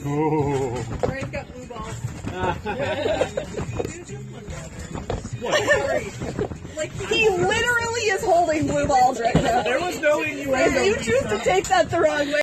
Oh. Ray's got blue balls. Like he literally is holding blue balls right now. There was no innuendo. If you choose to take that the wrong way.